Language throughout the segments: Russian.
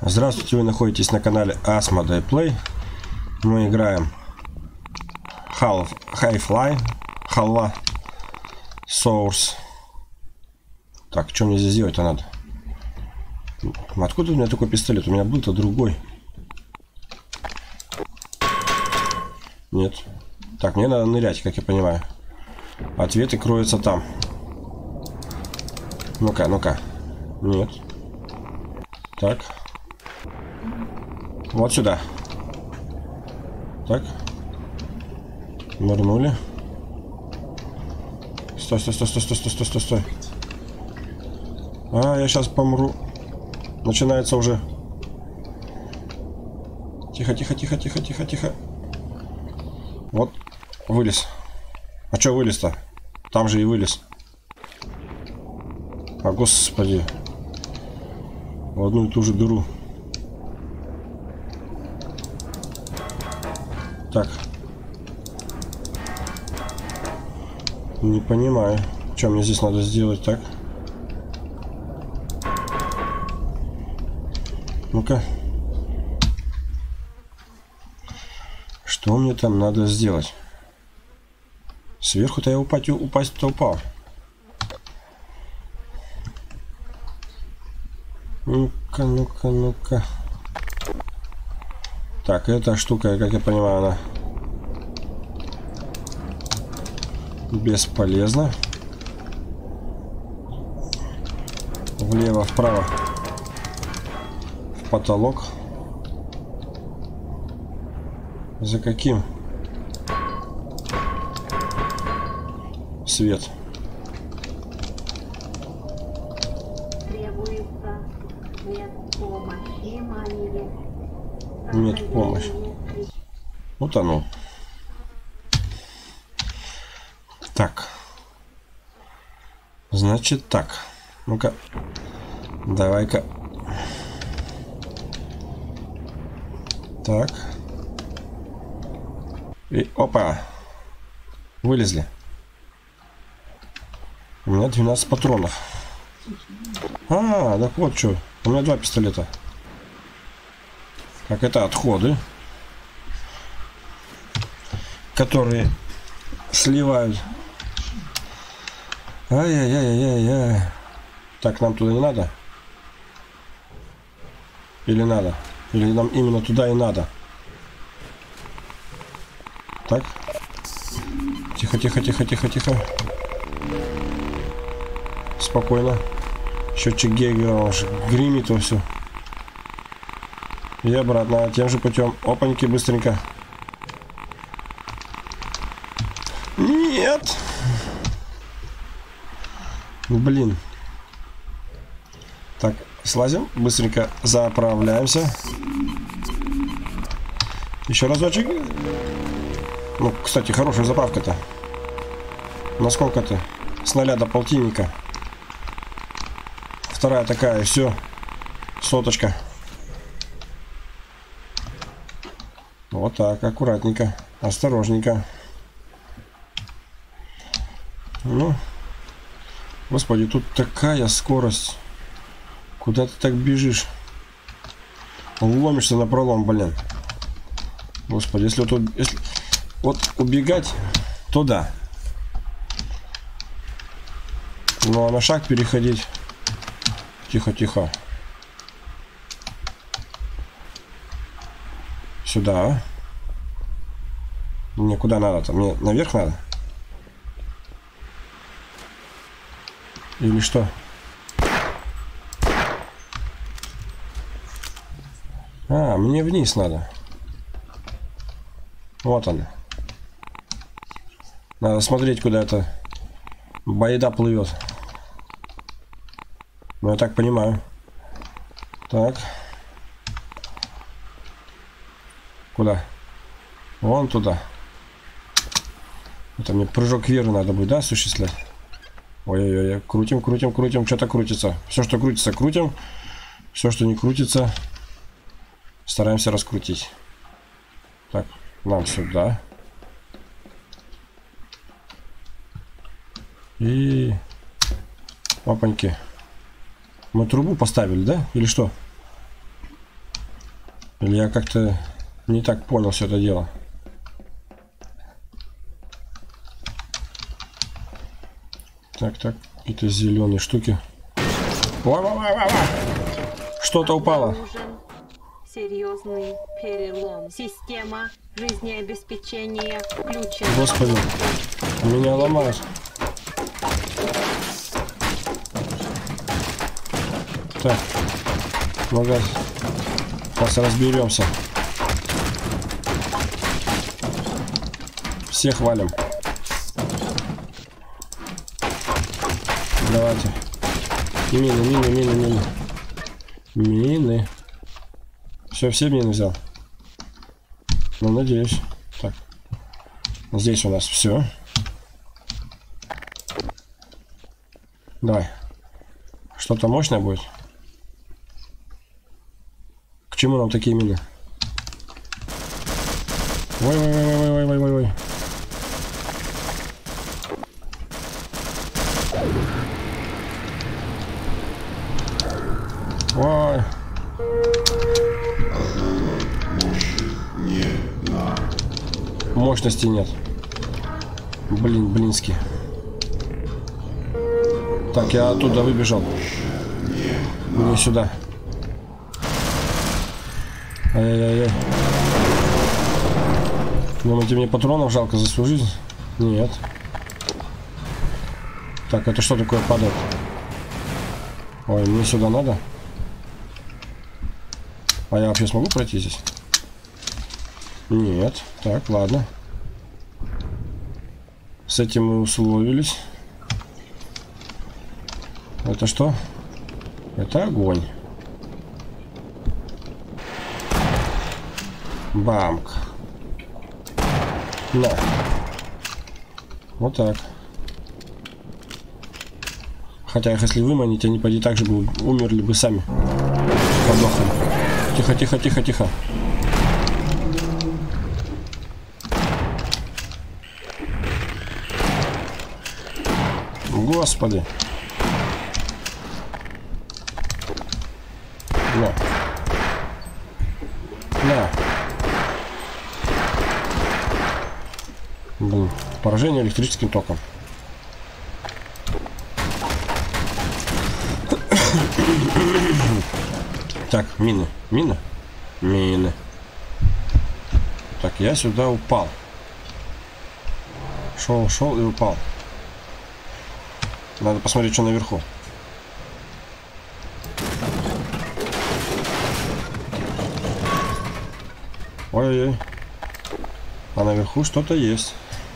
Здравствуйте, вы находитесь на канале Asmodee Play. Мы играем Half-Life Source. Так, что мне здесь делать-то надо? Откуда у меня такой пистолет? У меня был-то другой. Нет. Так, мне надо нырять, как я понимаю. Ответы кроются там. Ну-ка, ну-ка. Нет. Так. Вот сюда. Так. Нырнули. Стой, стой, стой, стой, стой, стой, стой, стой, стой. А, я сейчас помру. Начинается уже. Тихо, тихо, тихо, тихо, тихо, тихо. Вот, вылез. А что вылез-то? Там же и вылез. А, господи. В одну и ту же дыру. Так. Не понимаю, что мне здесь надо сделать, так. Ну-ка. Что мне там надо сделать? Сверху-то я упасть-то упал. Ну-ка, ну-ка, ну-ка. Так, эта штука, как я понимаю, она бесполезна. Влево, вправо. В потолок. За каким? Свет. Нет помощи. Вот оно. Так. Значит так. Ну-ка. Давай-ка. Так. И опа. Вылезли. У меня 12 патронов. А, так вот что. У меня 2 пистолета. Так, это отходы, которые сливают. Ай-яй-яй-яй-яй. Так, нам туда не надо? Или надо? Или нам именно туда и надо? Так. Тихо, тихо, тихо, тихо, тихо. Спокойно. Счетчик Гейгера гремит во все. И обратно, тем же путем. Опаньки, быстренько. Нет! Блин. Так, слазим. Быстренько заправляемся. Еще разочек. Ну, кстати, хорошая заправка-то. Насколько ты? С 0 до полтинника. Вторая такая, все. Соточка. Вот так, аккуратненько, осторожненько. Ну, господи, тут такая скорость. Куда ты так бежишь? Ломишься напролом, блин. Господи, если вот убегать, то да. Ну, а на шаг переходить. Тихо, тихо. Сюда. Мне куда надо-то? Мне наверх надо? Или что? А, мне вниз надо. Вот она. Надо смотреть, куда эта байда плывет. Ну, я так понимаю. Так. Куда? Вон туда. Это мне прыжок веры надо будет, да, осуществлять? Ой-ой-ой, крутим, крутим, крутим. Что-то крутится. Все, что крутится, крутим. Все, что не крутится, стараемся раскрутить. Так, нам сюда. И... Опаньки. Мы трубу поставили, да? Или что? Или я как-то не так понял все это дело. Так, какие-то зеленые штуки. Что-то упало. Серьезный перелом. Система жизнеобеспечения включена. Господи, меня ломают. Так, ну-ка, сейчас разберемся. Всех валим. Давайте. Мины. Все мины взял. Ну, надеюсь. Так. Здесь у нас все. Давай. Что-то мощное будет. К чему нам такие мины? Ой. Ой. Мощности нет. Блински. Так, я оттуда выбежал. Не сюда. Ай-яй-яй. Думаете, мне патронов жалко за свою жизнь? Нет. Так, это что такое падает? Ой, мне сюда надо? А я вообще смогу пройти здесь? Нет. Так, ладно. С этим мы условились. Это что? Это огонь. Бамк. На. Вот так. Хотя их если выманить, они поди так же бы умерли бы сами. Подохли. Тихо. Господи. На. Блин, поражение электрическим током. Так, мины. Так, я сюда упал. Шел и упал. Надо посмотреть, что наверху. Ой-ой-ой. А наверху что-то есть.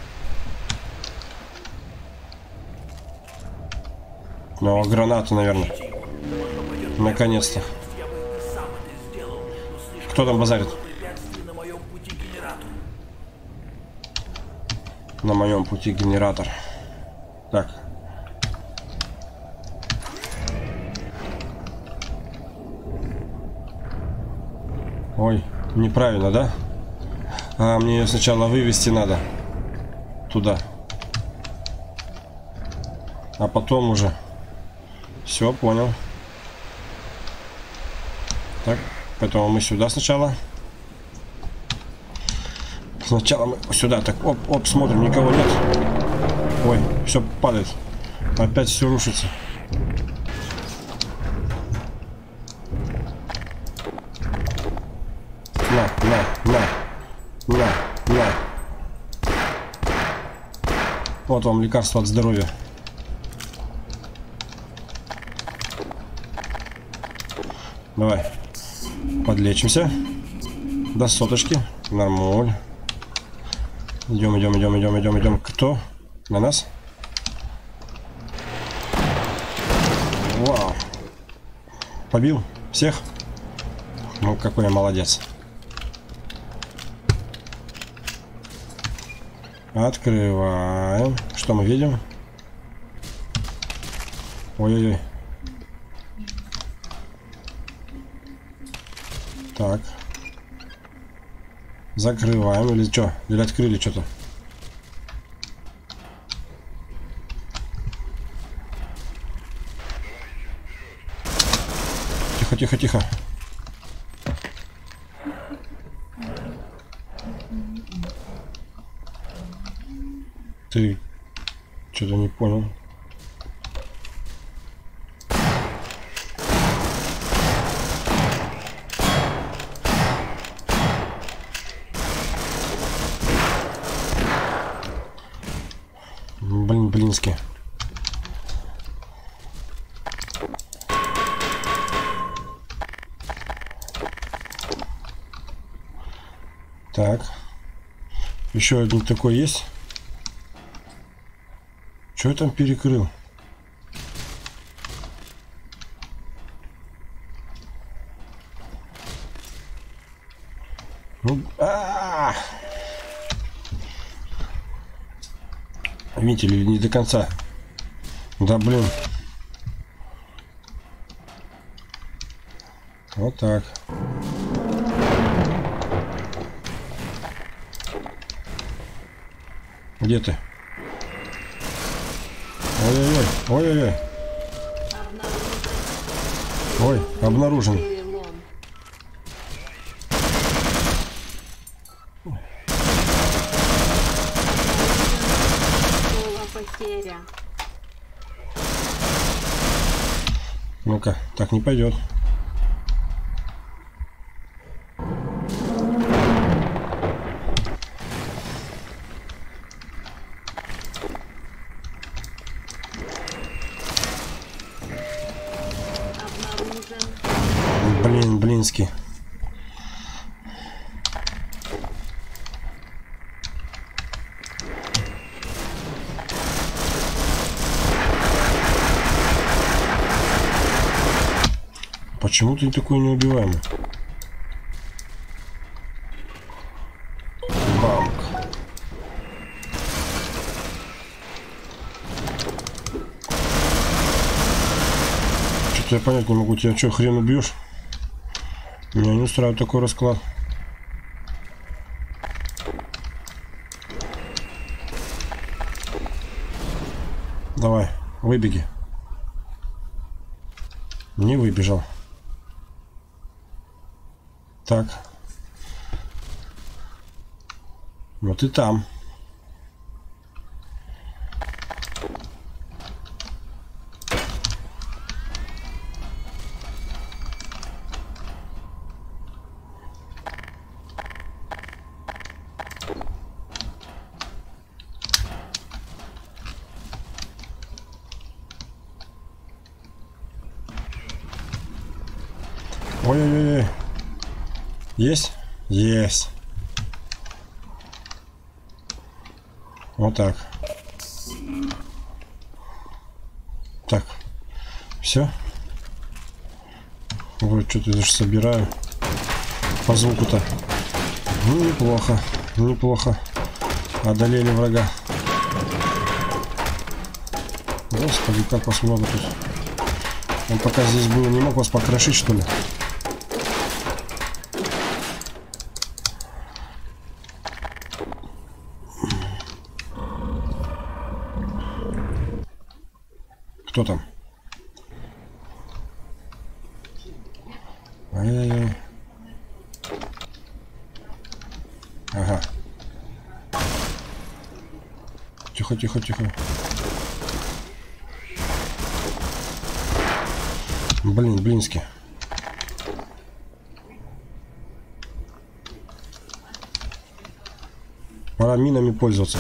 Ну, граната, наверное. Наконец-то. Кто там базарит? На моем пути генератор. Так. Ой, неправильно, да? А, мне ее сначала вывести надо. Туда. А потом уже. Все, понял. Так, поэтому мы сюда сначала. Сначала мы сюда. Так, оп, смотрим, никого нет. Ой, все падает. Опять все рушится. На. Вот вам лекарство от здоровья. Давай. Подлечимся. До соточки. Нормуль. Идем. Кто? На нас? Вау. Побил всех? Ну, какой я молодец. Открываем. Что мы видим? Ой-ой-ой. Так. Закрываем. Или что? Или открыли что-то? Тихо. Ты что-то не понял. Блин, блински. Так. Еще один такой есть. Что я там перекрыл? Ну, видите ли, не до конца. Да блин. Вот так. Где ты? Ой-ой-ой, ой-ой-ой. Ой, обнаружен. Потеря. Ну-ка, так не пойдет. Блин, блински. Почему ты такой неубиваемый? Бамк. Что-то я понять не могу. Тебя что, хрен убьешь? Меня не устраивает такой расклад. Давай, выбеги. Не выбежал. Так. Вот и там. Ой-ой-ой. Есть? Есть. Вот так. Так. Все. Вроде что-то даже собираю. По звуку-то. Ну, неплохо. Неплохо. Одолели врага. Господи, как вас много тут. Он пока здесь был, не мог вас покрошить, что ли? Кто там? Ай-яй-яй. Ага. Тихо, тихо, тихо. Блин, блински. Пора минами пользоваться.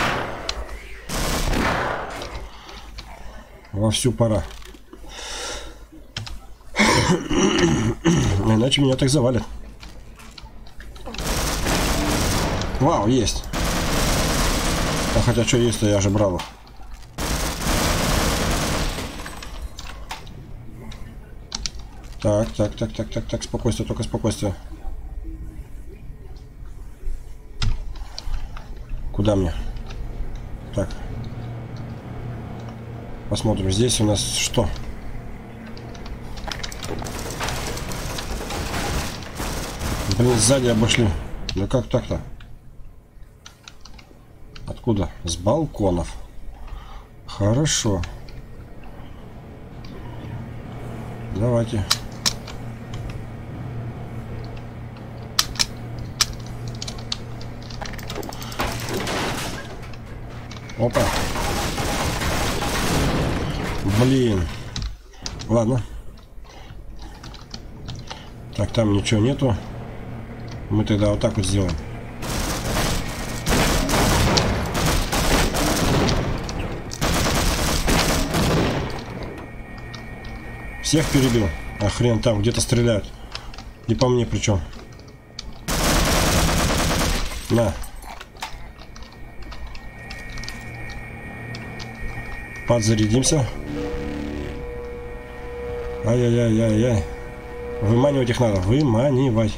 Вовсю пора. Иначе меня так завалят. Вау, есть. А хотя что есть-то, я же брал их. Так, так, так, так, так, так, спокойствие, только спокойствие. Куда мне? Так. Посмотрим, здесь у нас что? Блин, сзади обошли. Ну как так-то? Откуда? С балконов. Хорошо. Давайте. Опа. Блин. Ладно. Так, там ничего нету. Мы тогда вот так вот сделаем. Всех перебил. А хрен там, где-то стреляют. И по мне причем. На. Подзарядимся. Ай-яй-яй-яй-яй. Выманивать их надо. Выманивать.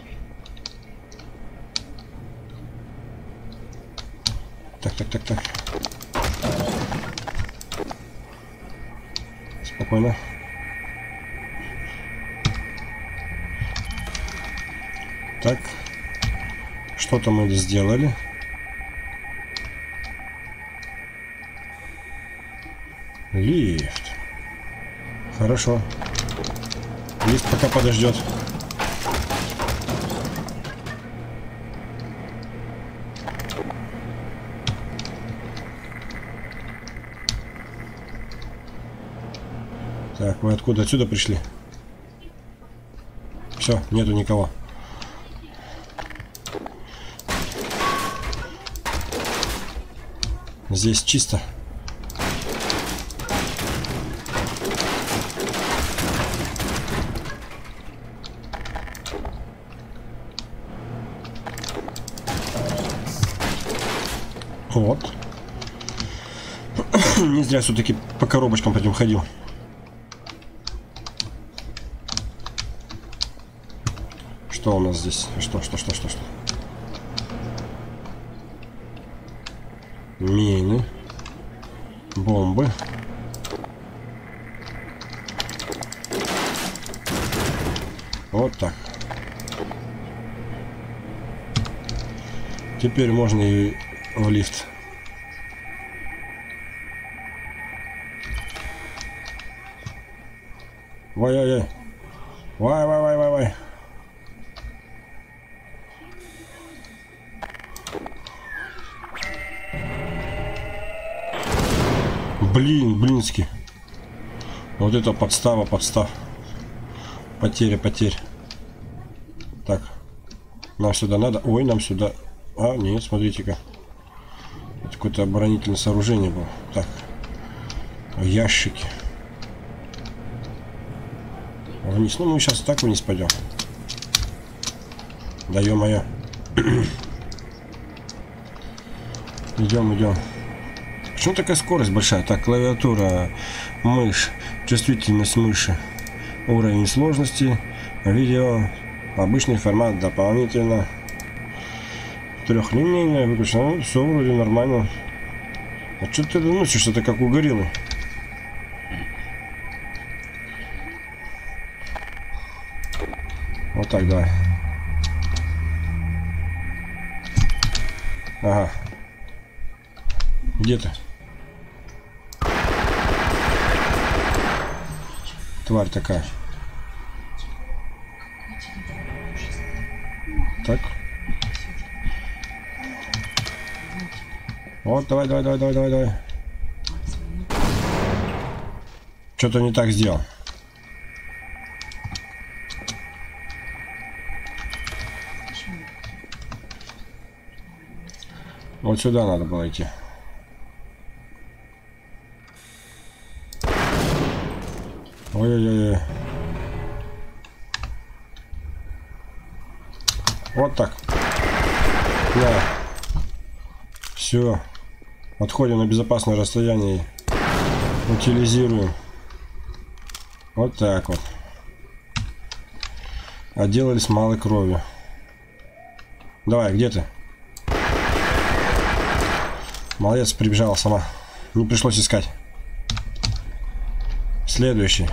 Так. Спокойно. Так. Что-то мы сделали. Лифт. Хорошо. Лифт пока подождет. Так, вы откуда? Отсюда пришли? Все, нету никого. Здесь чисто. Вот. Не зря все-таки по коробочкам пойдем ходил. Что у нас здесь? Что? Мины. Бомбы. Вот так. Теперь можно и в лифт. Вай-ай-ай. Вай-вай-вай-вай-вай. Блински. Вот это подстава. Потеря. Так. Нам сюда надо. Ой, нам сюда. А, нет, смотрите-ка. Это какое-то оборонительное сооружение было. Так. Ящики. Вниз. Ну, мы сейчас так вниз пойдем. Да ё-моё. Идем. Почему такая скорость большая? Так, клавиатура, мышь, чувствительность мыши, уровень сложности, видео, обычный формат, дополнительно, трехлинейное, выключено. Ну, все вроде нормально. А что ты носишь? Это как у гориллы. Вот так, давай. Ага. Где ты? Тварь такая. Так. Вот, давай. Что-то не так сделал. Вот сюда надо было идти. Ой-ой-ой. Вот так. Да. Все. Отходим на безопасное расстояние. Утилизируем. Вот так вот. Отделались малой кровью. Давай, где ты? Молодец, прибежала сама. Не пришлось искать. Следующий.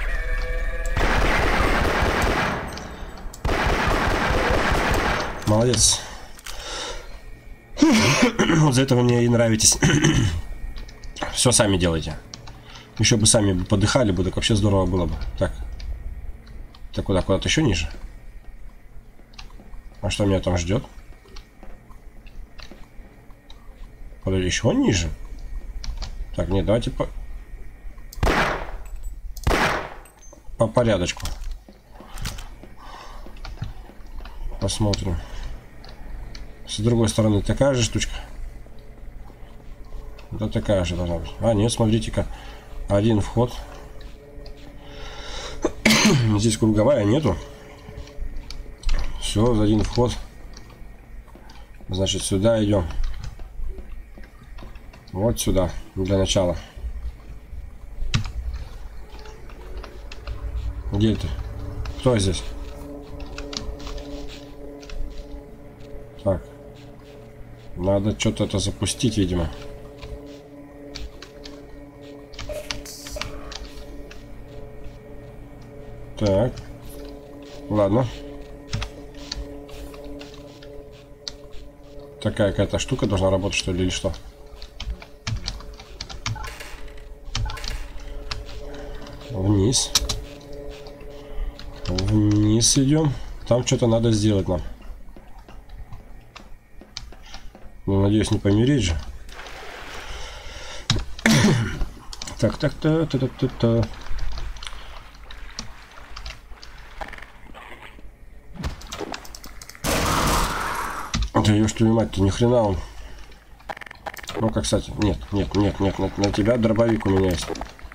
Молодец. Вот за это вы мне и нравитесь. Все сами делайте. Еще бы сами подыхали бы, так вообще здорово было бы. Так. Так куда? Куда-то еще ниже? А что меня там ждет? Подожди, еще ниже? Так, нет, давайте по порядочку. Посмотрим. С другой стороны такая же штучка. Да такая же должна быть. А, нет, смотрите-ка. Один вход. Здесь круговая нету. Все, один вход. Значит, сюда идем. Вот сюда, для начала. Где это? Кто здесь? Так. Надо что-то это запустить, видимо. Так. Ладно. Такая какая-то штука должна работать, что ли, или что? Вниз. Вниз идем. Там что-то надо сделать нам. Ну, надеюсь, не помереть же. Так. Да ё ж твою мать-то, ни хрена он. Ну-ка, кстати, нет, на тебя дробовик у меня есть.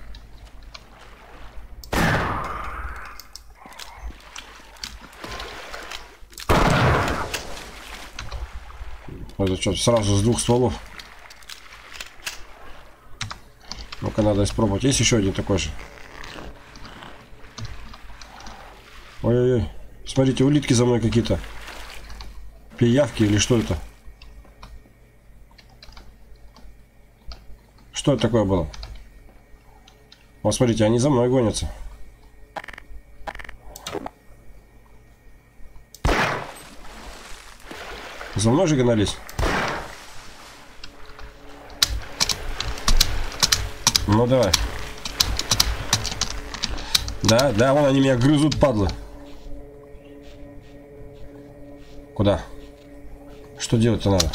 Это что, сразу с двух стволов? Ну-ка, надо испробовать. Есть еще один такой же. Ой-ой-ой. Смотрите, улитки за мной какие-то. Пиявки или что это? Что это такое было? Вот смотрите, они за мной гонятся. За мной же гнались. Ну давай. Да, вон они меня грызут, падлы. Куда? Что делать-то надо?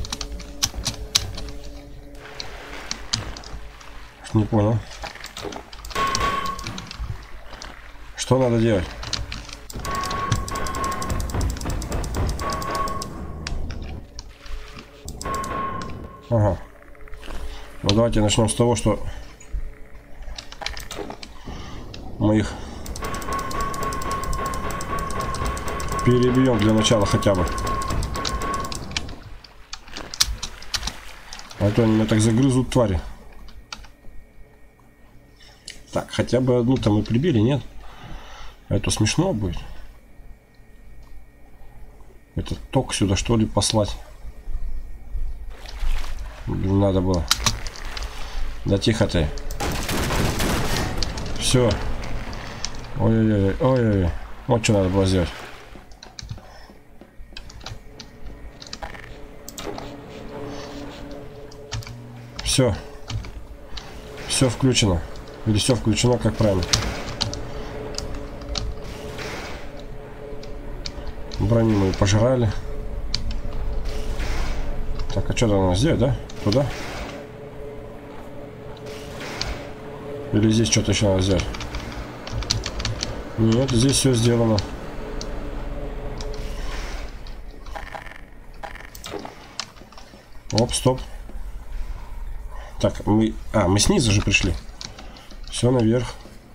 Не понял. Что надо делать? Ага. Ну давайте начнем с того, что мы их перебьем для начала хотя бы. А то они меня так загрызут, твари. Так, хотя бы одну-то мы прибили, нет? А это смешно будет. Этот ток сюда что ли послать? Блин, надо было. Да тихо ты. Все. Ой-ой-ой. Вот что надо было сделать. Все. Все включено. Или все включено, как правильно. Брони мы пожрали. Так, а что там надо сделать, да? Туда? Или здесь что-то еще надо сделать? Нет, здесь все сделано. Оп, стоп. Так, мы снизу же пришли. Все наверх.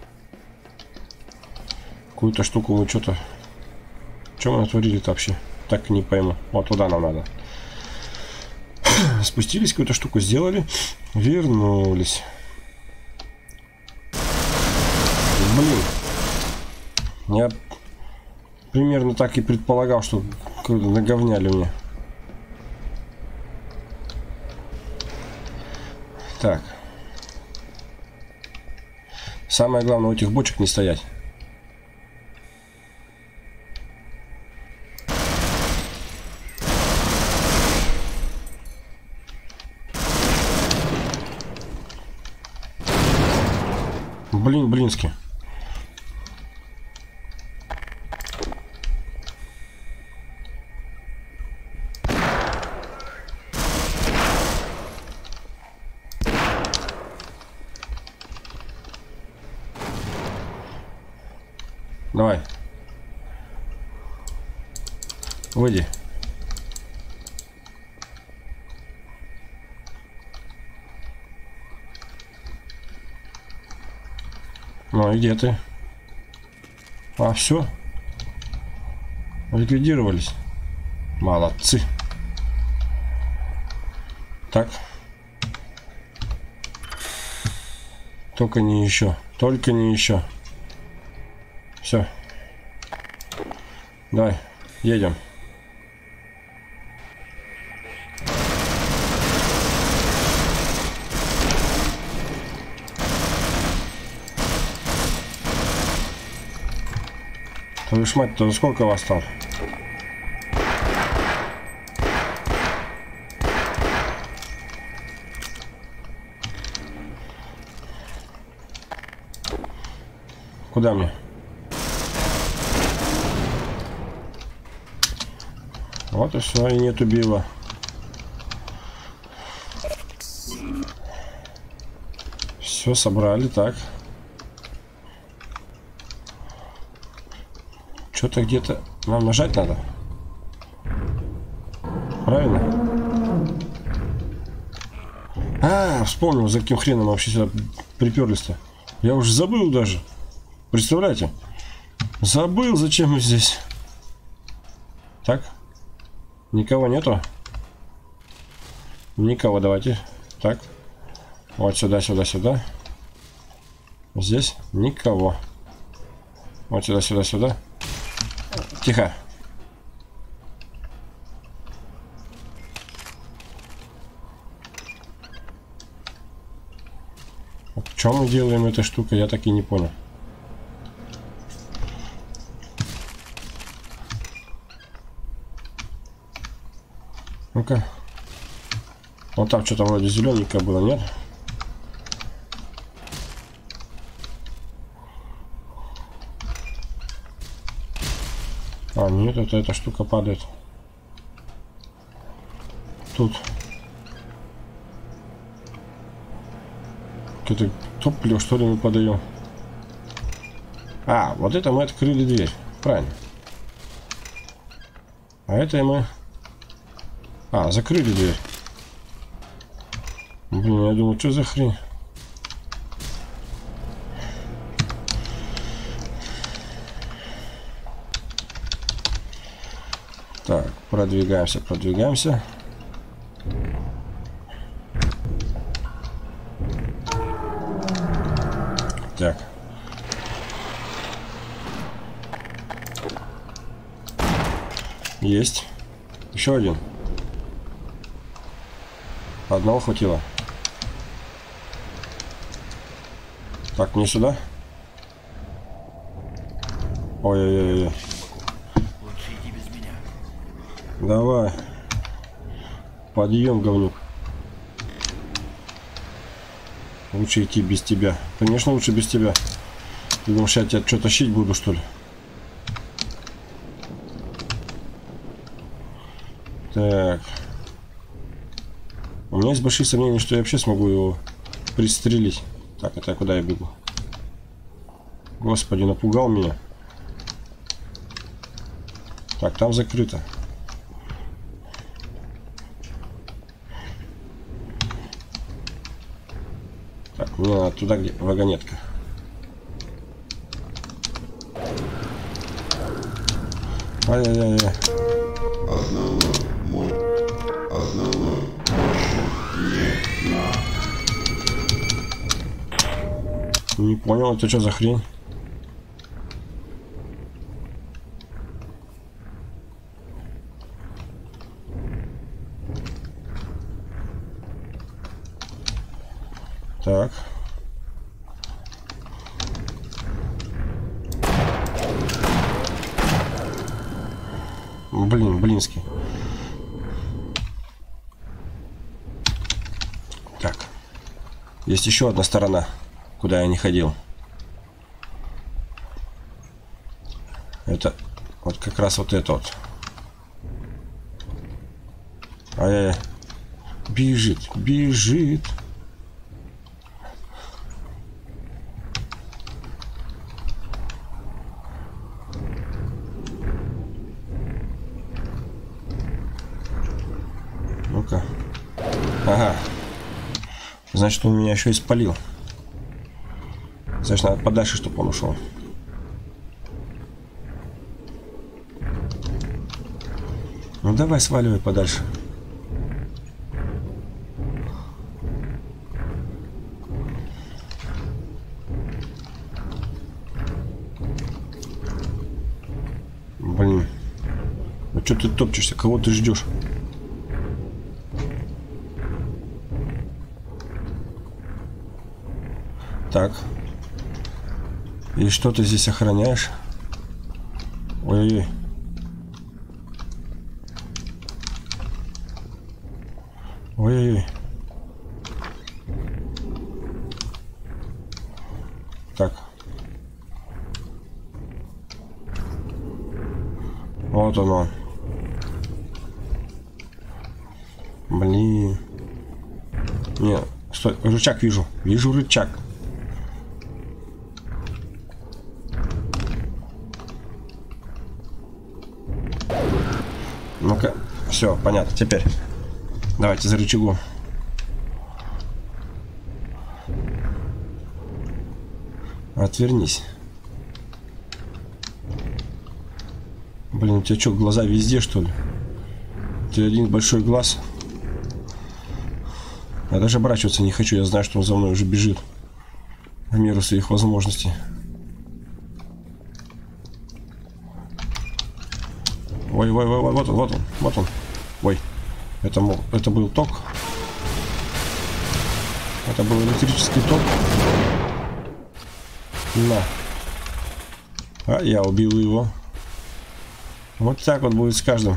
Какую-то штуку мы что-то... Что мы натворили-то вообще? Так не пойму. Вот туда нам надо. Спустились, какую-то штуку сделали. Вернулись. Блин. Я примерно так и предполагал, что наговняли мне. Так. Самое главное, у этих бочек не стоять. Блински. Давай. Выйди. Ну и где ты? А, все. Ликвидировались. Молодцы. Так. Только не еще. Только не еще. Все. Давай, едем. Твою ж мать, то сколько вас там? Куда мне? Вот и все, и нет убила. Все собрали, так. Что-то где-то нам нажать надо. Правильно? А, вспомнил, за каким хреном мы вообще сюда приперлись-то. Я уже забыл даже. Представляете? Забыл, зачем мы здесь. Так. Никого нету. Никого, давайте. Так. Вот сюда, сюда, сюда. Здесь никого. Вот сюда, сюда, сюда. Тихо. Что мы делаем этой штукой, я так и не понял. Ну-ка. Вот там что-то вроде зелененькое было, нет? А, нет, это эта штука падает. Тут. Какое-то топливо, что ли, мы подаем. А, вот это мы открыли дверь. Правильно. А это мы... А, закрыли дверь. Блин, я думал, что за хрень? Так, продвигаемся, продвигаемся. Так. Есть. Еще один. Одного хватило. Так, мне сюда. Ой-ой-ой. Лучше иди без меня. Давай. Подъем, говнюк. Лучше идти без тебя. Конечно, лучше без тебя. Ты думаешь, я тебя что, тащить буду, что ли? Так. У меня есть большие сомнения, что я вообще смогу его пристрелить. Так, это куда я бегу? Господи, напугал меня. Так, там закрыто. Так, мне надо туда, где вагонетка. Ай-яй-яй-яй. Не понял, это что за хрень? Так. Блин, блинский. Так. Есть еще одна сторона, куда я не ходил. Это вот как раз вот это вот. Ай-яй-яй. Бежит, бежит. Ну-ка. Ага. Значит, он меня еще и спалил. Значит, надо подальше, чтобы он ушел. Ну давай, сваливай подальше. Блин. Ну что ты топчешься? Кого ты ждешь? Так. И что ты здесь охраняешь? Ой-ой-ой. Ой-ой-ой. Так. Вот он. Блин. Не, стой, рычаг вижу. Вижу рычаг. Ну-ка. Все, понятно. Теперь. Давайте за рычагом. Отвернись. Блин, у тебя что, глаза везде, что ли? У тебя один большой глаз. Я даже оборачиваться не хочу. Я знаю, что он за мной уже бежит. В меру своих возможностей. Ой, ой, ой, вот он, вот он, вот он. Ой, это был ток. Это был электрический ток. На. А я убил его. Вот так вот будет с каждым.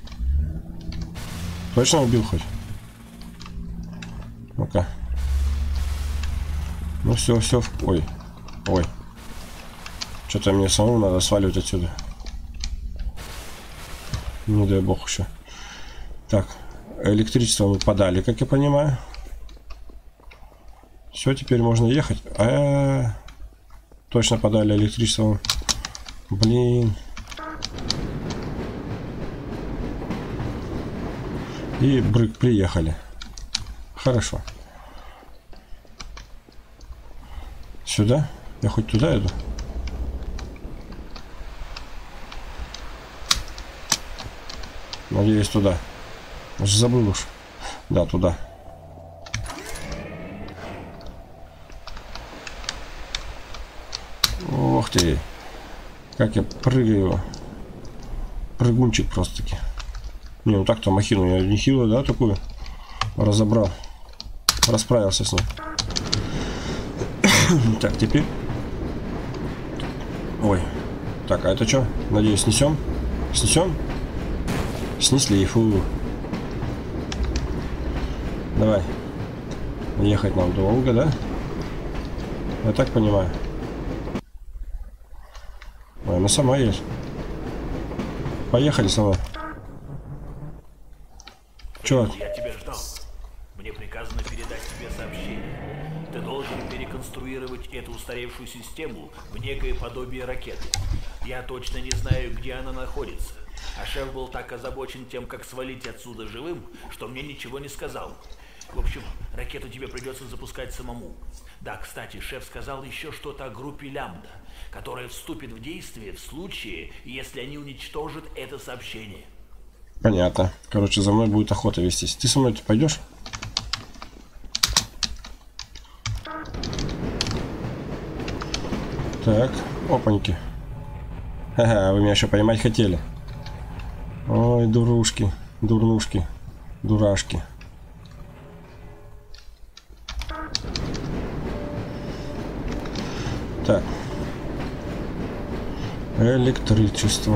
Точно убил хоть? Ну-ка. Ну все, все. Ой. Ой. Что-то мне самому надо сваливать отсюда. Не дай бог еще. Так. Электричество мы подали, как я понимаю. Все, теперь можно ехать. Точно подали электричество. Блин. И брык, приехали. Хорошо. Сюда? Я хоть туда иду? Надеюсь, туда. Уже забыл уж. Да, туда. Ох ты. Как я прыгаю. Прыгунчик просто-таки. Не, ну так-то махину я нехило, да, такую разобрал. Расправился с ним. Так, теперь. Ой. Так, а это что? Надеюсь, снесем? Снесем? Снесли, фу. Давай. Ехать нам долго, да? Я так понимаю. Ой, она сама есть. Поехали сама. Чё? Я тебя ждал. Мне приказано передать тебе сообщение. Ты должен переконструировать эту устаревшую систему в некое подобие ракеты. Я точно не знаю, где она находится. А шеф был так озабочен тем, как свалить отсюда живым, что мне ничего не сказал. В общем, ракету тебе придется запускать самому. Да, кстати, шеф сказал еще что-то о группе Лямбда, которая вступит в действие в случае, если они уничтожат это сообщение. Понятно. Короче, за мной будет охота вестись. Ты со мной пойдешь? Так, опаньки. Ха-ха, вы меня еще поймать хотели. Ой, дурушки, дурнушки, дурашки. Так. Электричество.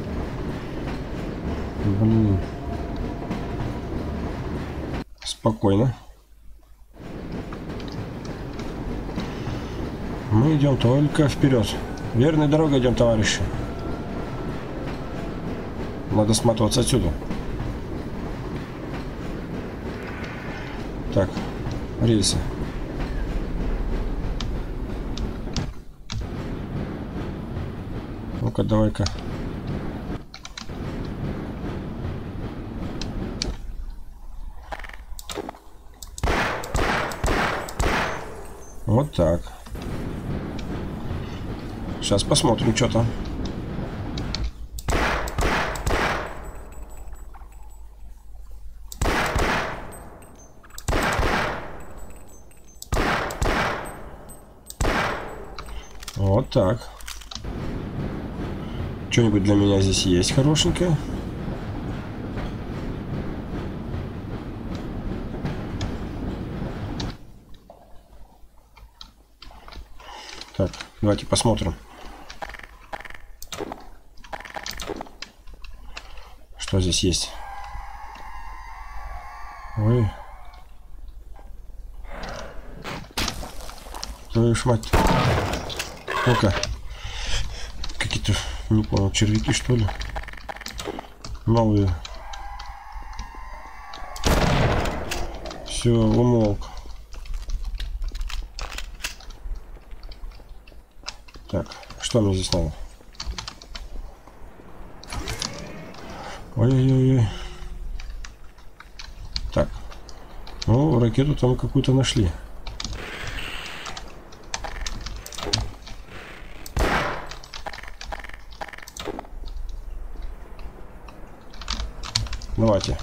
Блин. Спокойно. Мы идем только вперед. Верной дорогой идем, товарищи. Надо сматываться отсюда. Так, рельсы. Ну-ка, давай-ка. Вот так. Сейчас посмотрим, что там. Вот так. Что-нибудь для меня здесь есть хорошенькое? Так, давайте посмотрим, что здесь есть. Ой. Твою ж мать. Ну-ка. Какие-то, не понял, червяки, что ли? Новые. Все, умолк. Так, что мне здесь надо? Ой-ой-ой. Так. Ну, ракету там какую-то нашли. Давайте.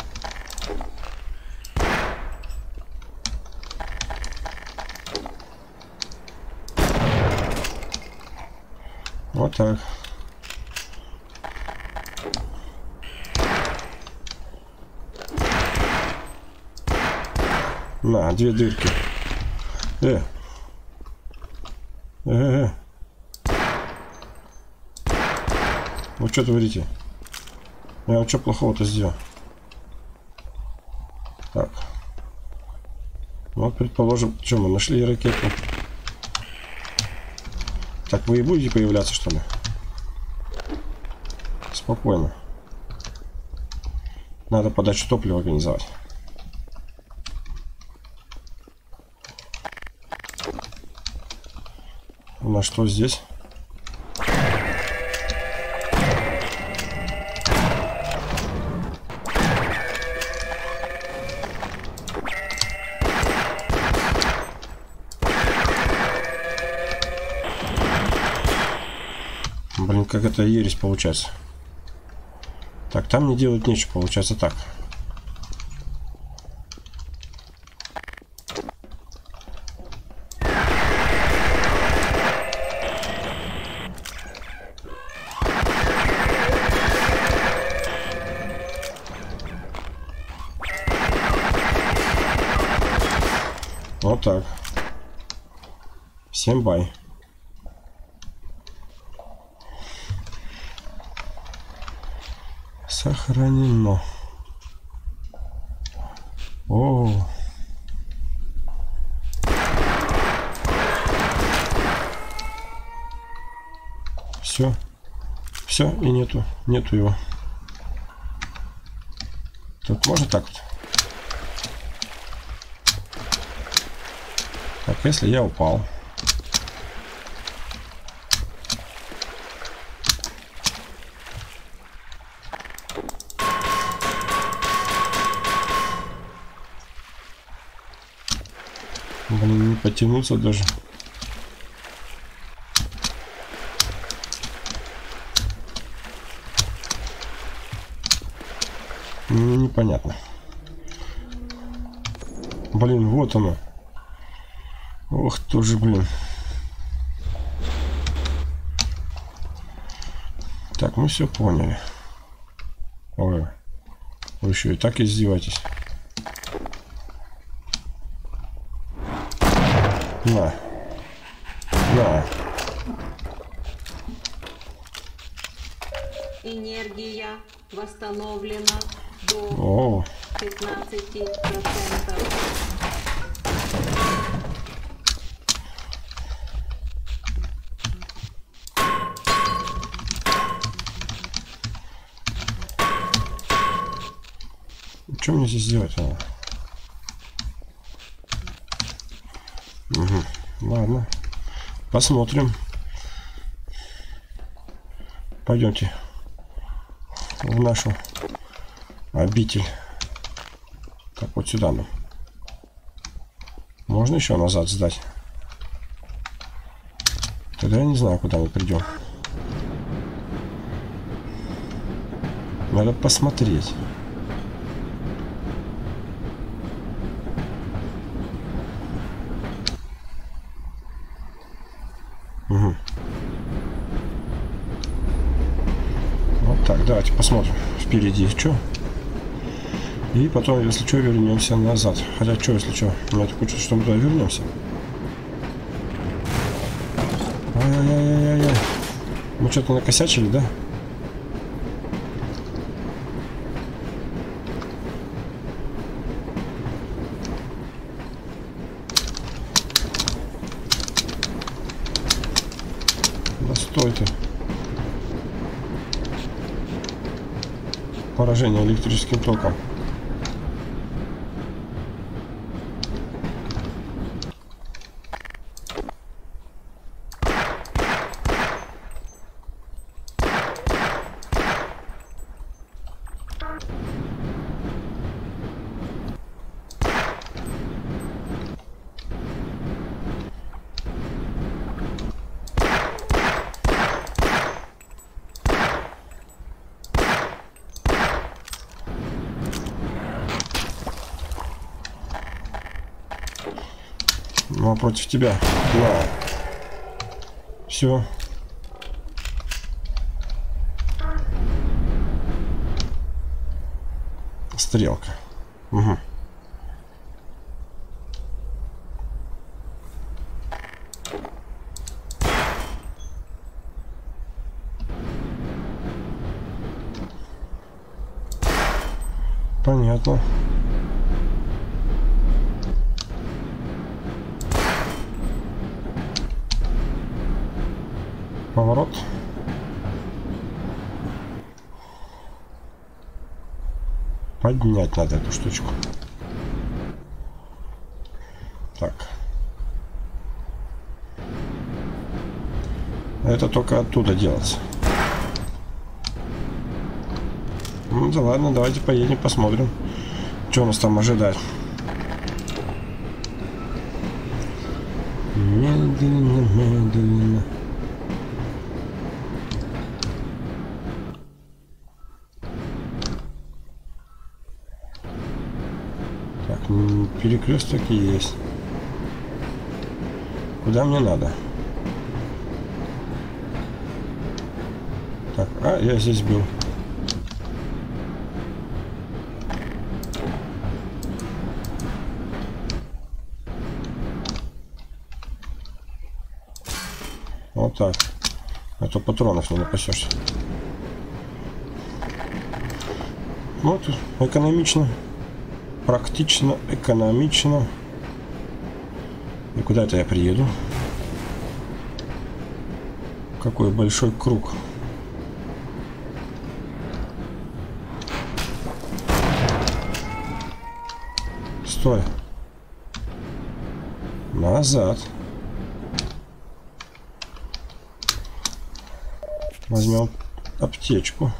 Вот так. На, 2 дырки. Вы что творите? Я вам что плохого-то сделал? Так. Вот, предположим, что мы нашли ракету. Так, вы и будете появляться, что ли? Спокойно. Надо подачу топлива организовать. У нас что здесь? Блин, как это ересь получается. Так, там мне делать нечего, получается так. Вот так. Всем бай. Сохранено. О. Все. Все, и нету его. Тут можно так вот. Так, если я упал. Блин, не потянуться даже. Непонятно. Блин, вот оно. Ох, тоже, блин. Так, мы все поняли. Ой, вы еще и так издеваетесь. На. На. Энергия восстановлена до 15%. Что мне здесь делать надо? Угу. Ладно. Посмотрим. Пойдемте в нашу обитель. Так, вот сюда нам. Можно еще назад сдать? Тогда я не знаю, куда мы придем. Надо посмотреть. Угу. Вот так, давайте посмотрим впереди что. И потом, если что, вернемся назад. Хотя что, если что, у меня такое чувство, что мы туда вернемся. Ай-яй-яй-яй-яй. Мы что-то накосячили, да? Да стой ты. Поражение электрическим током. Ну, а против тебя. Да. Все. Стрелка. Угу. Понятно. Поворот. Поднять надо эту штучку. Так. Это только оттуда делается. Ну да ладно, давайте поедем, посмотрим, что нас там ожидает. Медленно, медленно. Так, перекресток есть. Куда мне надо? Так, я здесь был. Вот так. А то патронов не напасешься. Вот, экономично. Практично, экономично. И куда это я приеду? Какой большой круг. Стой. Назад. Возьмем аптечку.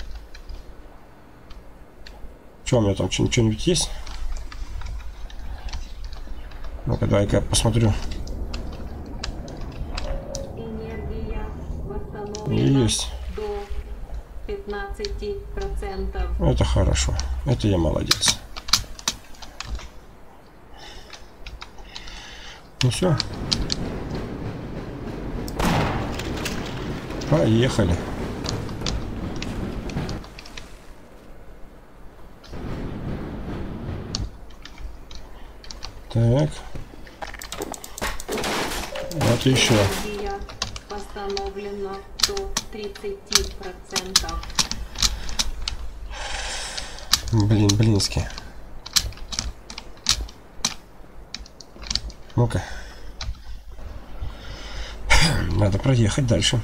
Что у меня там, что-нибудь есть? Ну-ка, давай-ка я посмотрю. Энергия восстановлена Есть. до 15%. Это хорошо. Это я молодец. Ну все. Поехали. Так. Вот еще. Энергия восстановлена до 30%. Блинский. Ну-ка. Надо проехать дальше.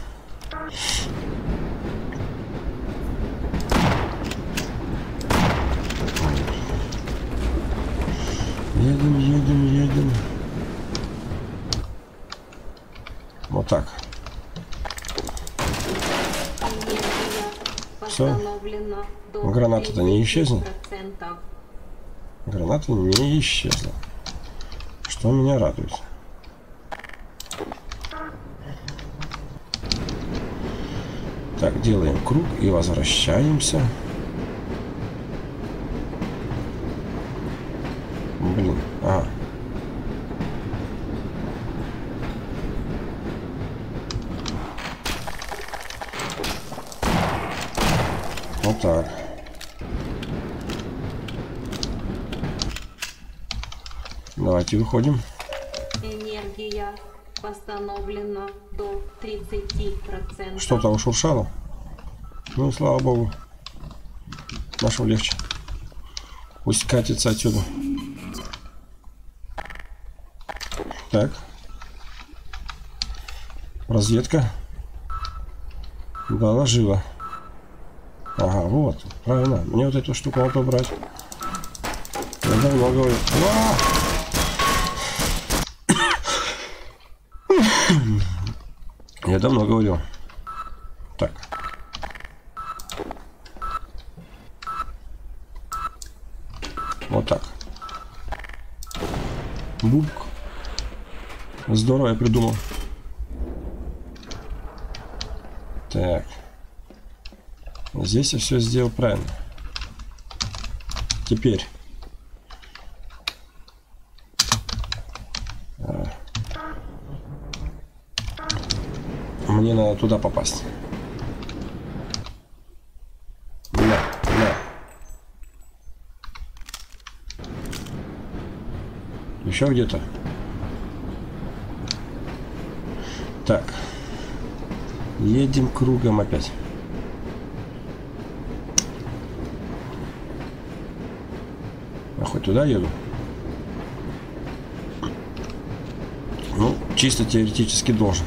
Едем. Вот так. Все. Граната-то не исчезнет. Граната не исчезла. Что меня радует. Так, делаем круг и возвращаемся. Блин, вот так. Давайте выходим. Энергия восстановлена до 30%. Что-то ушуршало. Ну, слава богу. Нашему легче. Пусть катится отсюда. Так. Разведка. Доложила. Ага, вот. Правильно. Мне вот эту штуку надо убрать. Я давно говорю. Я давно говорил. Так. Вот так. Бубк. Здорово я придумал. Так. Здесь я все сделал правильно. Теперь. Мне надо туда попасть. На. Еще где-то. Так. Едем кругом опять. А хоть туда еду? Ну, чисто теоретически должен.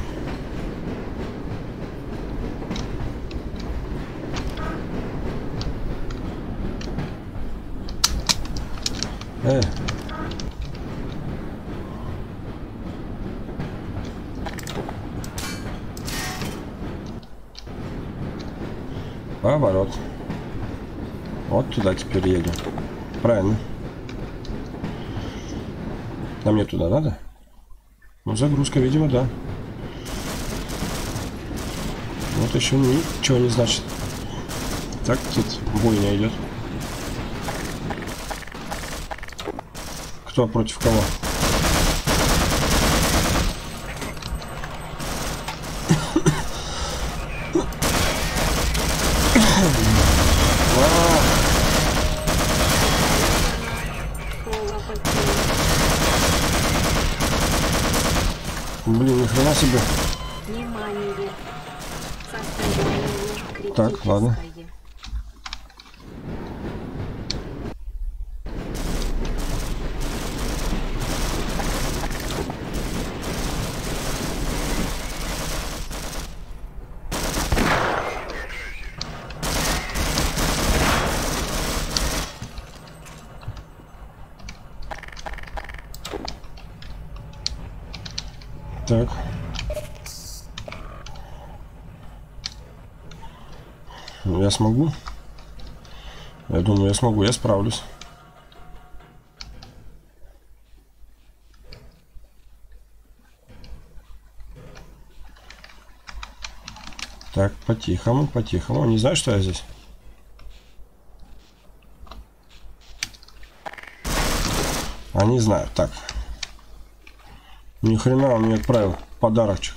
Поворот. Вот туда теперь едем. Правильно. А мне туда надо? Ну, загрузка, видимо, да. Вот еще ничего не значит. Так, тут бойня идет. Кто против кого? Блин, ни хрена себе. Внимание. Состояние критическое. Так, ладно. Так. Я смогу? Я думаю, я смогу, я справлюсь. Так, по-тихому, по-тихому. Не знаю, что я здесь. Они знают. Так. Ни хрена он мне отправил подарочек.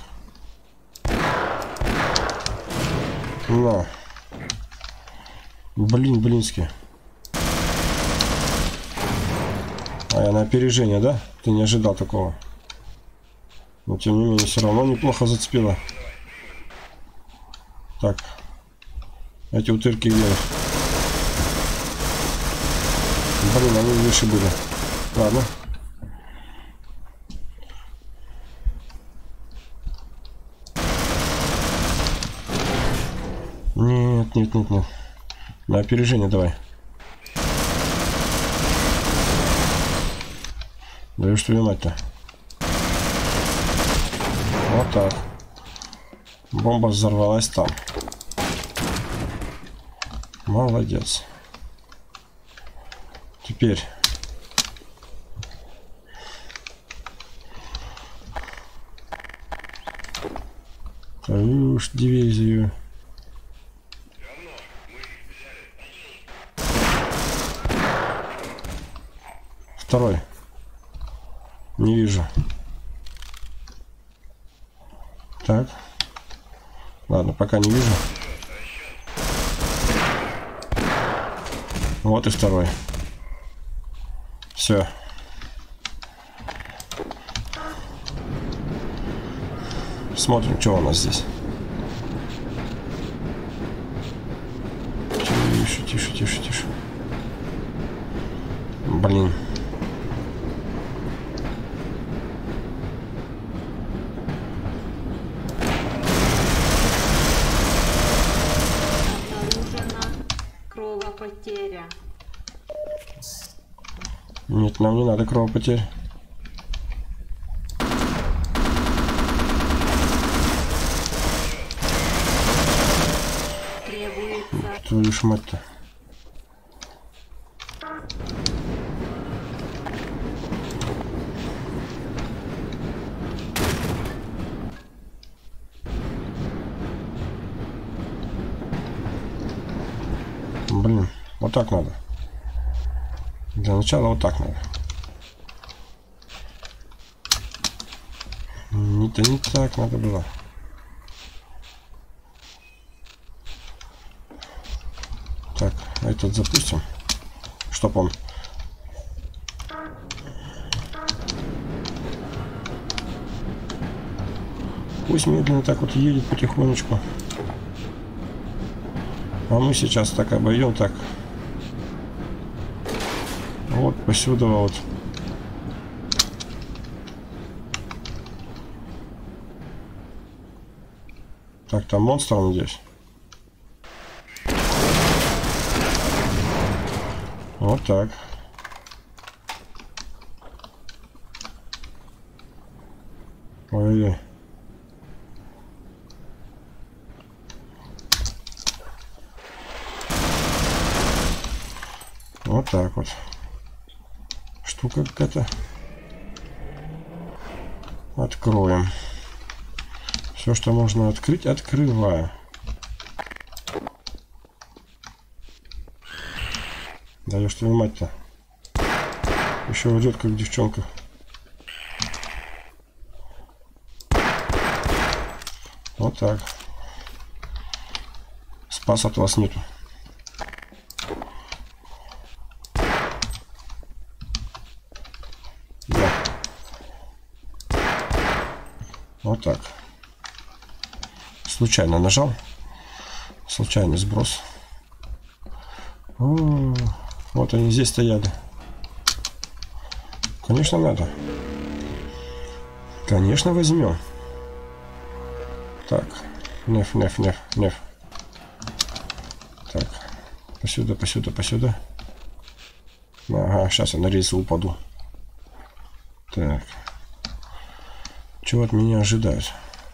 На. Блин, блински. А я на опережение, да? Ты не ожидал такого. Но тем не менее, все равно неплохо зацепило. Так. Эти утырки где? Блин, они выше были. Ладно. Нет, нет, нет, нет. На опережение давай. Да и что ли мать-то? Вот так. Бомба взорвалась там. Молодец. Теперь. Уж дивизию. второй? Не вижу. Так. Ладно, пока не вижу. Вот и второй. Все. Смотрим, что у нас здесь. Тише, тише, тише, тише. Блин. Обнаружена кровопотеря. Нет, нам не надо кровопотерь. Требуется Твою ж мать-то. Блин, вот так надо. Для начала вот так надо. Не так надо было. Так, этот запустим, чтоб он... Пусть медленно так вот едет потихонечку. А мы сейчас так обойдем, так. Вот посюда вот. Так, там монстр он здесь. Вот так. Ой-ой-ой. Вот так вот. Штука какая-то. Откроем. Все, что можно открыть, открываю. Даешь твою мать-то. Еще идет как девчонка. Вот так. Спас от вас нету. Да. Вот так. Случайно нажал. Случайный сброс. Вот они здесь стояли. Конечно, надо. Конечно, возьмем. Так. Неф. Так. Посюда. Ага, сейчас я на рельсы упаду. Так. Чего от меня ожидают?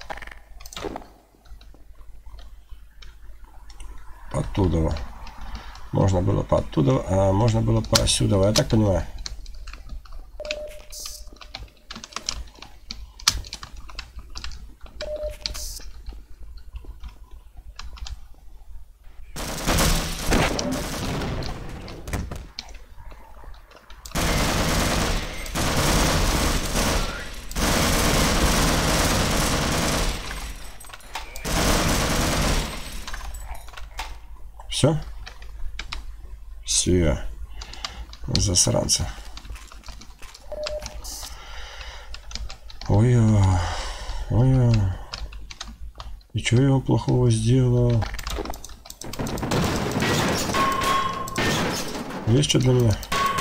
Оттуда. Можно было по оттуда, а можно было по сюда. Я так понимаю. Все? Все. Засранцы. Ой-ой. И что я вам плохого сделал? Есть что для меня?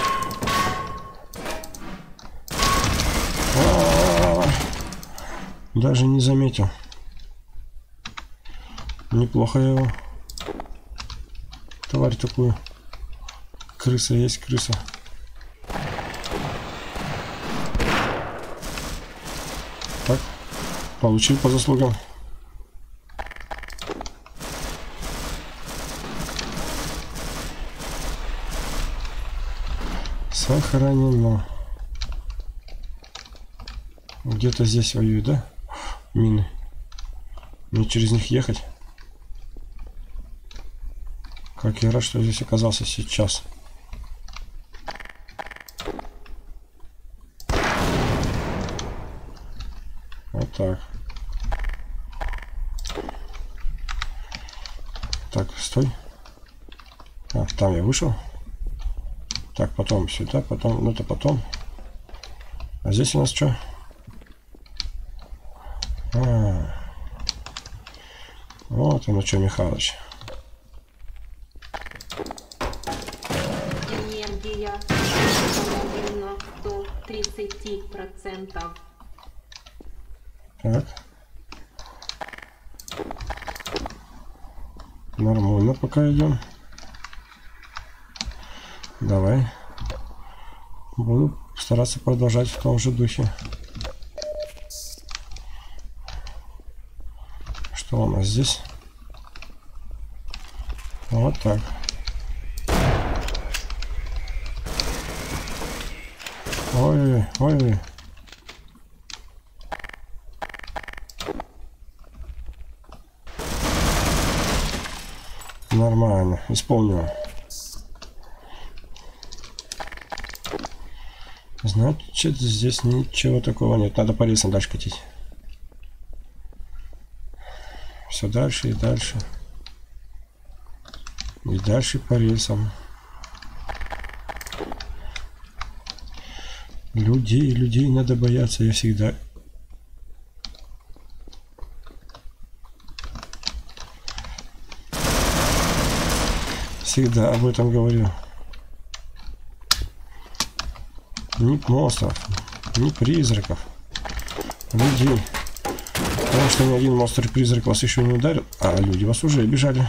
Даже не заметил. Неплохо я его. Тварь такую. Крыса есть, крыса. Так. Получил по заслугам. Сохранено. Где-то здесь воюют, да? Мины. Мне через них ехать. Как я рад, что я здесь оказался сейчас. так. Так, стой. А, там я вышел. Так, потом сюда, потом, ну это потом. А здесь у нас что? Вот оно что, Михалыч. Энергия установлена до 30%. Так. Нормально пока идем. Давай. Буду стараться продолжать в том же духе. Что у нас здесь? Вот так. Ой, ой. Нормально, исполнил. Значит, здесь ничего такого нет. Надо по рельсам дальше катить. Все дальше и дальше. И дальше по рельсам. Людей надо бояться, я всегда. Всегда об этом говорю. Ни монстров, ни призраков, людей. Потому что ни один монстр-призрак вас еще не ударил, а люди вас уже обижали.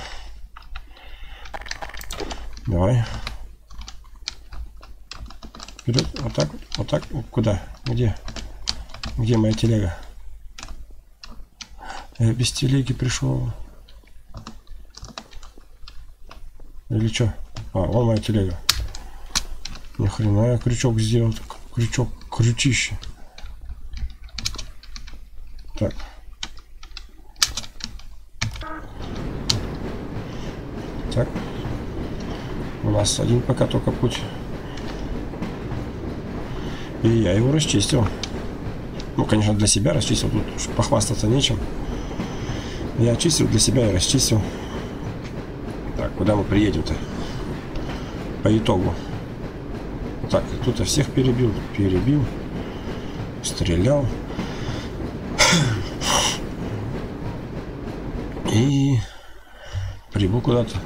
Давай. Вперед, вот так, вот так. Куда? Где? Где моя телега? Я без телеги пришел. Или что? А, вон моя телега. Ни хрена я крючок сделал. Крючок, крючище. Так. Так. У нас один пока только путь. И я его расчистил. Ну, конечно, для себя расчистил. Тут похвастаться нечем. Я очистил для себя и расчистил. Так, куда мы приедем-то? По итогу. Так, тут я всех перебил. Стрелял. И прибыл куда-то.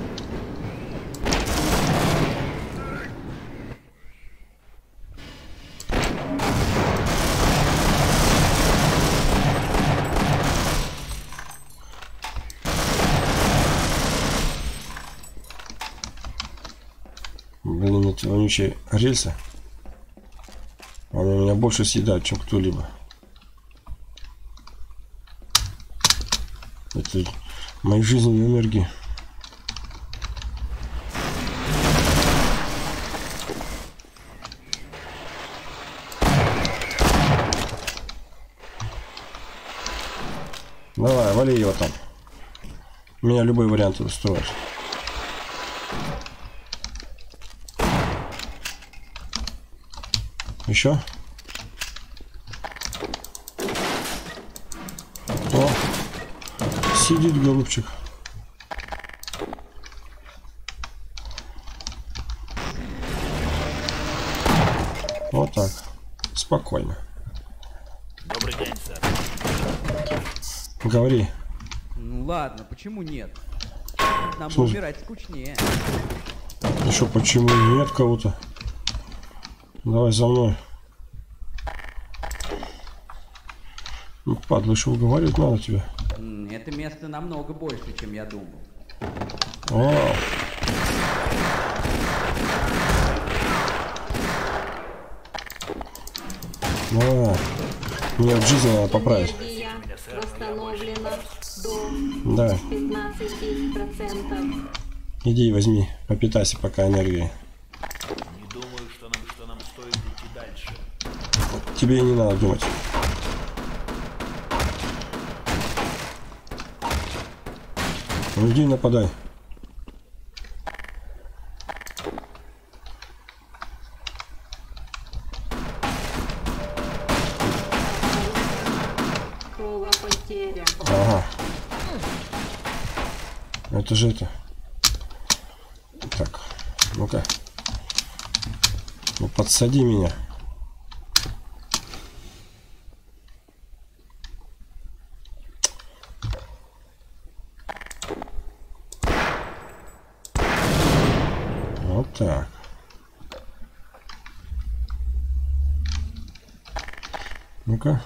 Блин, эти вонючие рельсы. Они меня больше съедают, чем кто-либо. Это мои жизненные энергии. Давай, вали его там. Меня любой вариант устроит. Еще? О, сидит голубчик. Вот так. Спокойно. Добрый день, сэр. Говори. Ну ладно, почему нет? Нам Слушай. убирать скучнее. Еще почему нет кого-то? Давай за мной. Ну, падла, еще уговаривать надо тебя. Это место намного больше, чем я думал. О. Давай. Мне в жизни надо поправить. Энергия восстановлена до Да. 15%. Иди возьми, попитайся пока энергией. Не думаю, что нам стоит идти дальше. Тебе и не надо думать. Ну иди нападай. Кровопротечение Кровопотеря. Ага. Это же это. Так, ну-ка. Ну подсади меня. Вот так. Ну-ка.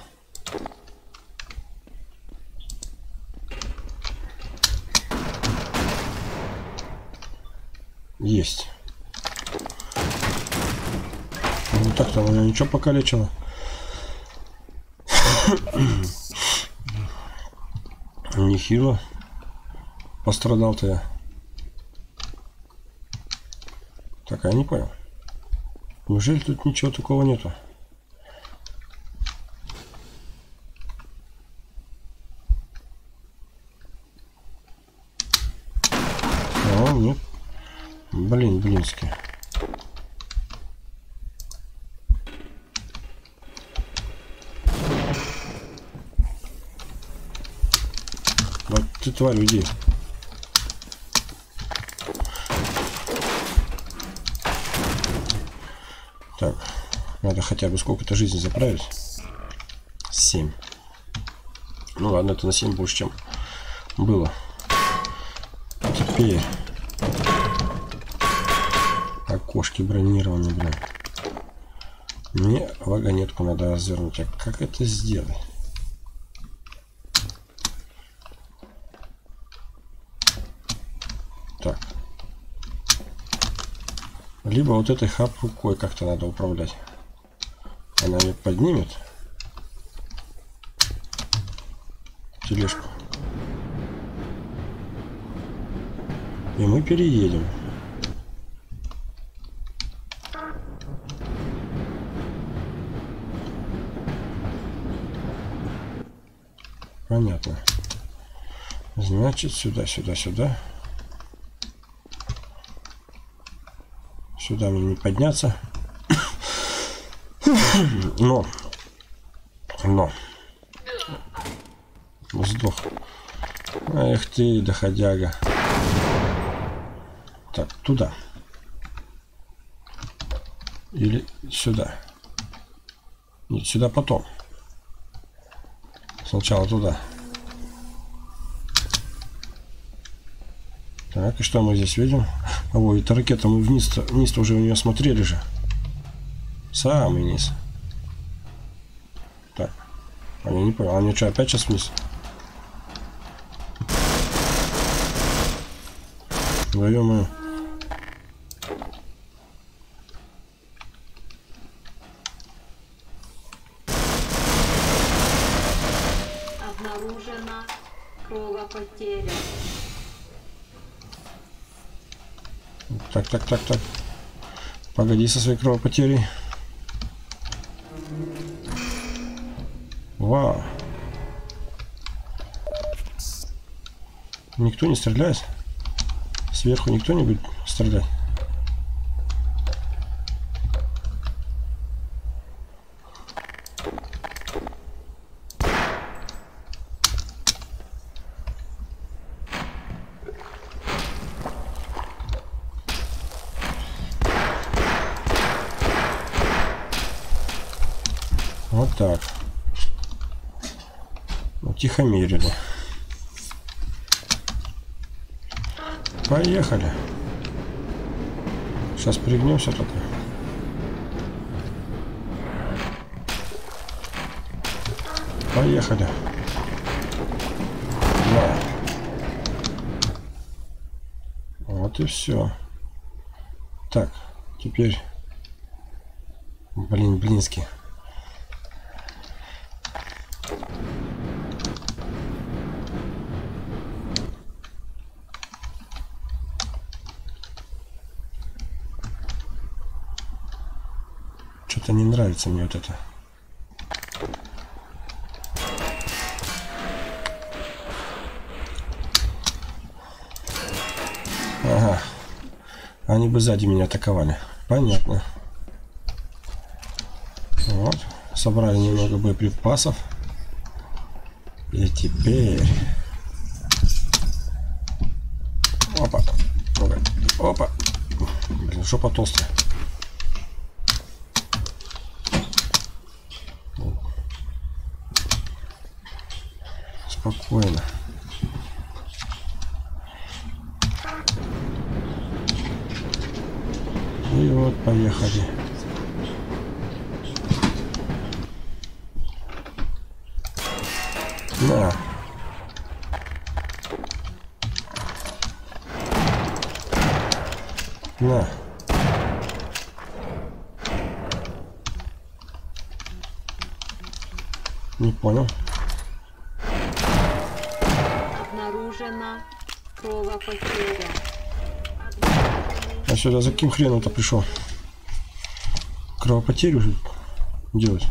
Есть. Ну так-то она ничего покалечила. Нехило. Пострадал-то я. Так, я не понял. Неужели тут ничего такого нету? О, нет. Блин, блинский. Вот ты, тварь, уйди. Так, надо хотя бы сколько-то жизни заправить. 7. Ну ладно, это на 7 больше, чем было. Теперь окошки бронированные, блин. Мне вагонетку надо развернуть. А как это сделать? Так. Либо вот этой хап рукой как-то надо управлять. Она ее поднимет. Тележку. И мы переедем. Понятно. Значит, сюда, сюда, сюда. Сюда мне не подняться. Но. Сдох. Эх ты, доходяга. Так, туда. Или сюда. Нет, сюда потом. Сначала туда. Так, и что мы здесь видим? Ой, эта ракета, мы вниз-то уже у нее смотрели же. Самый низ. Так. А я не понял, они что, опять сейчас вниз? Да ё-моё. Обнаружена кровопотеря. Так. Погоди со своей кровопотерей. Вау. Никто не стреляет? Сверху никто не будет стрелять? Вот так. Утихомирили. Поехали. Сейчас пригнемся только. Поехали. Да. Вот и все. Так, теперь... Блин, блинский. Что-то не нравится мне вот это. Ага. Они бы сзади меня атаковали. Понятно. Вот. Собрали немного боеприпасов. И теперь... Опа. Опа. Блин, жопа толстая. Спокойно. И вот, поехали. На. На. Не понял. Обнаружена кровопотеря. А сюда за каким хреном-то пришел? Кровопотерю делать?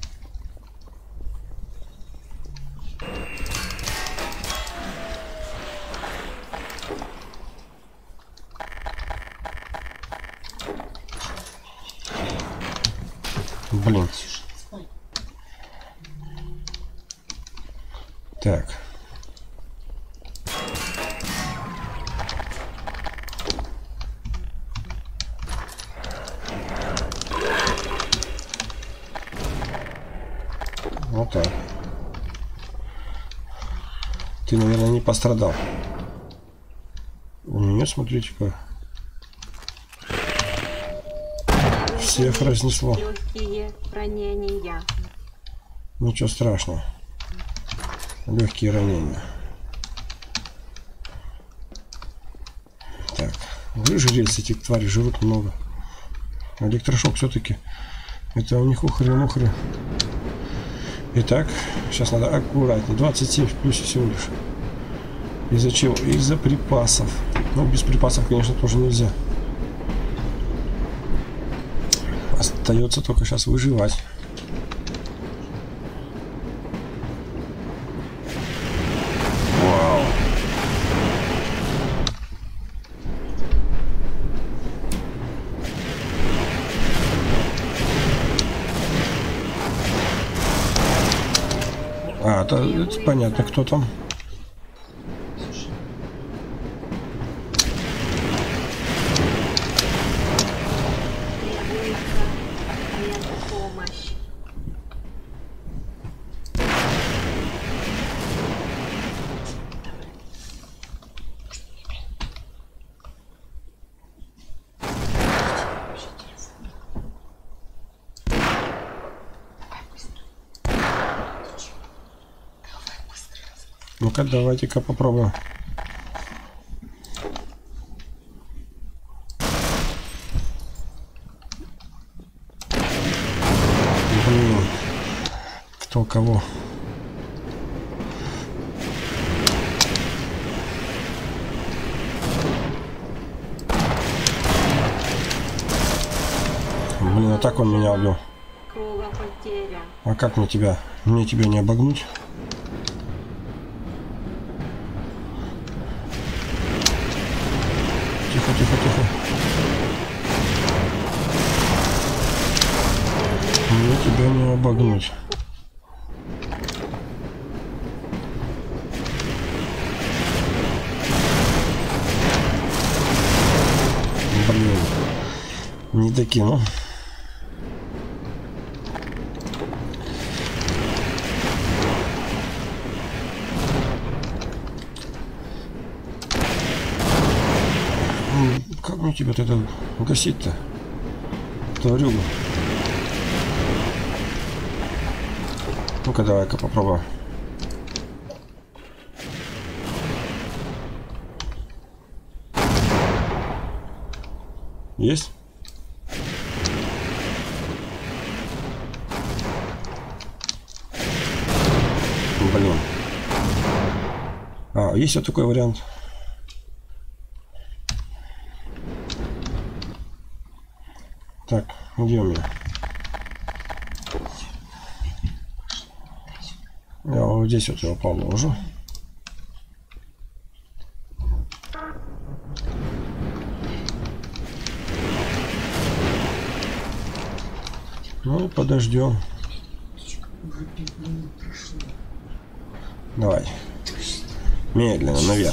Блин. Так. Вот так. Ты, наверное, не пострадал. У нее, смотрите-ка. Всех разнесло. Легкие ранения. Ничего страшного. Легкие ранения. Так. Выжрелись эти твари, жрут много. Электрошок все-таки. Это у них ухры-мухры. Итак, сейчас надо аккуратнее. 27 в плюсе всего лишь. Из-за чего? Из-за припасов. Ну, без припасов, конечно, тоже нельзя. Остается только сейчас выживать. Вау. А, это понятно, кто там. Помощь. Ну-ка, давайте-ка попробуем. Блин, кто кого? Блин, а так он меня убил. Кровопотеря. А как мне тебя? Мне тебя не обогнуть? Тихо, тихо, тихо. Мне тебя не обогнуть. Блин. Не докинул. Как мне тебя тогда гасить-то? Тварюгу. Ну-ка, давай-ка попробуем. Есть? Блин. А, есть вот такой вариант. Так, где у меня? Я вот здесь вот его положу. Ну, подождем. Давай. Медленно, наверх.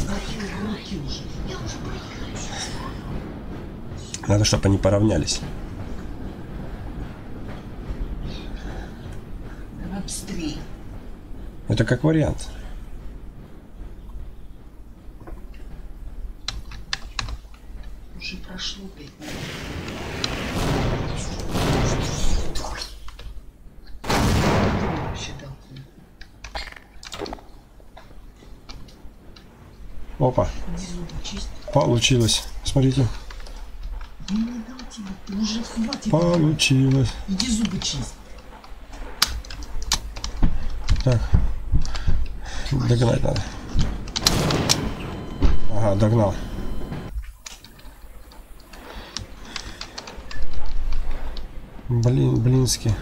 Надо, чтобы они поравнялись. Быстрее. Это как вариант. Уже прошло 5 минут. Вообще толкнул. Опа. Иди зубы чисть. Получилось. Смотрите. Я не дал тебе. Ты уже хватит. Получилось. Иди зубы чисть. Так. Догнать надо. Ага, догнал. Блин, блински.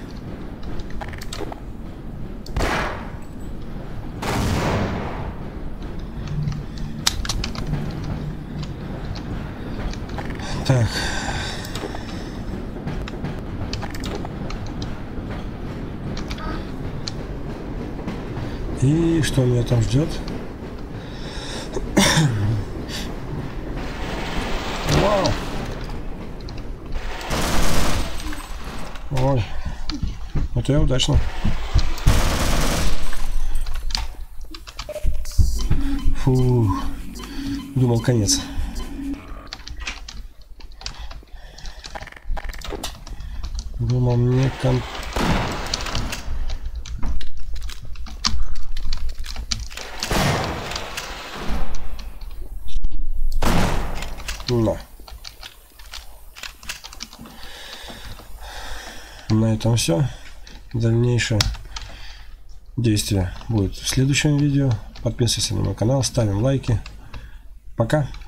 Так. И что меня там ждет? Вау! Ой, это я удачно. Фу, думал конец. Думал мне Но. На этом все. Дальнейшее действие будет в следующем видео. Подписывайся на мой канал, ставим лайки. Пока.